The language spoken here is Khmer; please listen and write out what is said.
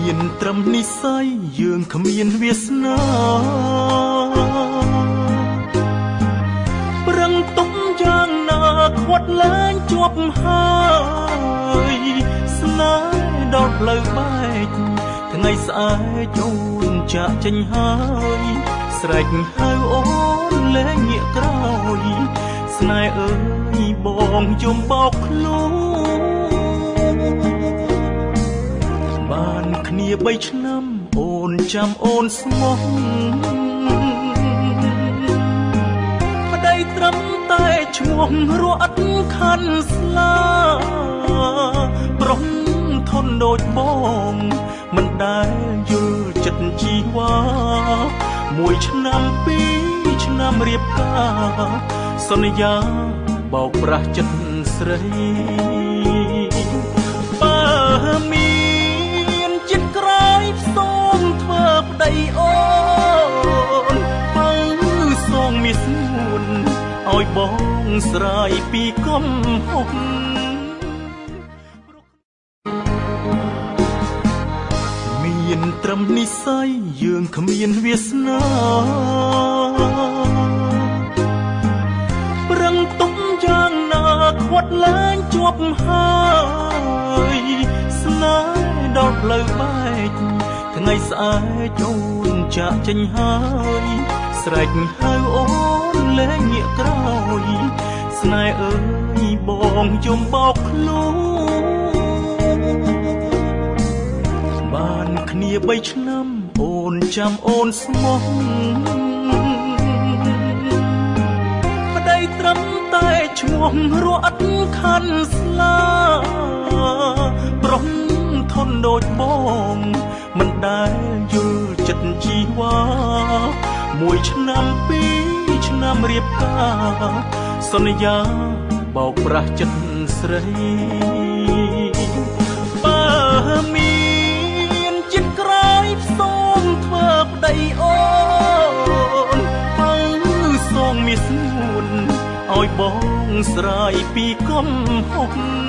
មានត្រឹមនិស្ស័យយើងគ្មានវាសនាប្រឹងទុំយ៉ាងណាខ្វាត់លែងជាប់ហើយស្នេហ៍ដល់ផ្លូវបែកថ្ងៃស្អែកអូនចាក់ចេញហើយស្រែកហៅអូនលែងងាកក្រោយស្នេហ៍អើយបងជុំបោកខ្លួនបានគ្នា3ឆ្នាំអូនចាំអូនស្មោះប្តីត្រឹមតែឈ្មោះរត់អត់ខាន់ស្លាប្រុងធន់ដូចបងមិនដែលយល់ចិត្តជីវ៉ា1ឆ្នាំ2ឆ្នាំរៀបការសន្យាបោកប្រាស់ចិត្តស្រីបើមានចិត្តក្រៃសូមធ្វើប្តីអូនបើសងមាសនួនឲ្យបងស្រាយពីកំហុសមានត្រឹមនិស្ស័យយើងគ្មានវាសនាប្រឹងទុំយ៉ាងណាខ្វាត់លែងជាប់ហើយស្នេហ៍ដល់ផ្លូវបែកថ្ងៃស្អែកអូនចាក់ចេញហើយស្រែកហៅអូនលែងងាកក្រោយស្នេហ៍អើយបងជុំបោកខ្លួនបានគ្នា3ឆ្នាំអូនចាំអូនស្មោះប្តីត្រឹមតែឈ្មោះរត់អត់ខាន់ស្លាប្រុងធន់ដូចបងមិនដែលយល់ចិត្តជីវ៉ា1ឆ្នាំ2ឆ្នាំរៀបការសន្យាបោកប្រាស់ចិត្តស្រីបើមានចិត្តក្រៃសូមធ្វើប្តីអូនបើសងមាសនួនឲ្យបងស្រាយពីកំហុស